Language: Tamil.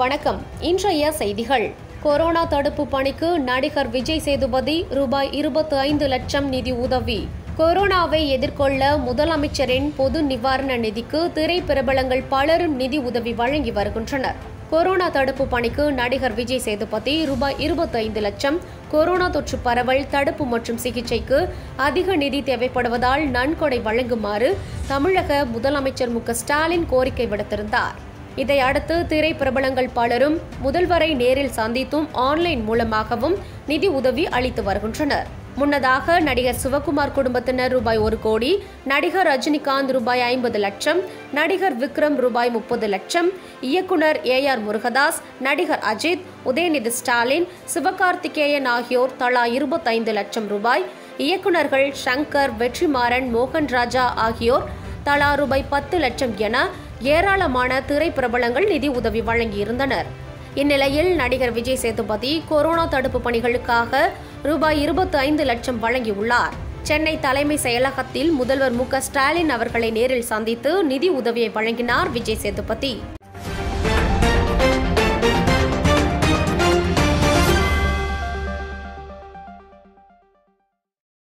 வணக்கம். இன்றைய செய்திகள். கொரோனா தடுப்பு பணிக்கு நடிகர் விஜய் சேதுபதி ரூபாய் 25 லட்சம் நிதி உதவி. கொரோனாவை எதிர்கொள்ள முதலமைச்சரின் பொது நிவாரண நிதிக்கு திரை பிரபலங்கள் பலரும் நிதி உதவி வழங்கி வருகின்றனர். கொரோனா தடுப்பு பணிக்கு நடிகர் விஜய் சேதுபதி ரூபாய் 25 லட்சம் கொரோனா தொற்று பரவல் தடுப்பு மற்றும் சிகிச்சைக்கு அதிக நிதி தேவைப்படுவதால் நன்கொடை வழங்குமாறு தமிழக முதலமைச்சர் m.k.ஸ்டாலின் கோரிக்கை விடுத்திருந்தார். இதையடுத்து திரை பிரபலங்கள் பலரும் முதல்வரை நேரில் சந்தித்தும் ஆன்லைன் மூலமாகவும் நிதி உதவி அளித்து வருகின்றனர். முன்னதாக நடிகர் சிவகுமார் குடும்பத்தினர் ரூபாய் 1 கோடி, நடிகர் ரஜினிகாந்த் ரூபாய் 50 லட்சம், நடிகர் விக்ரம் ரூபாய் 30 லட்சம், இயக்குனர் AR முருகதாஸ், நடிகர் அஜித், உதயநிதி ஸ்டாலின், சிவகார்த்திகேயன் ஆகியோர் தலா 25 லட்சம் ரூபாய், இயக்குனர்கள் சங்கர், வெற்றிமாறன், மோகன்ராஜா ஆகியோர் தலா ரூபாய் 10 லட்சம் என ஏராளமான திரை பிரபலங்கள் நிதி உதவி வழங்கியிருந்தனர். இந்நிலையில் நடிகர் விஜய் சேதுபதி கொரோனா தடுப்பு பணிகளுக்காக ரூபாய் 25 லட்சம் வழங்கியுள்ளார். சென்னை தலைமை செயலகத்தில் முதல்வர் m.k.ஸ்டாலின் அவர்களை நேரில் சந்தித்து நிதி உதவியை வழங்கினார் விஜய் சேதுபதி.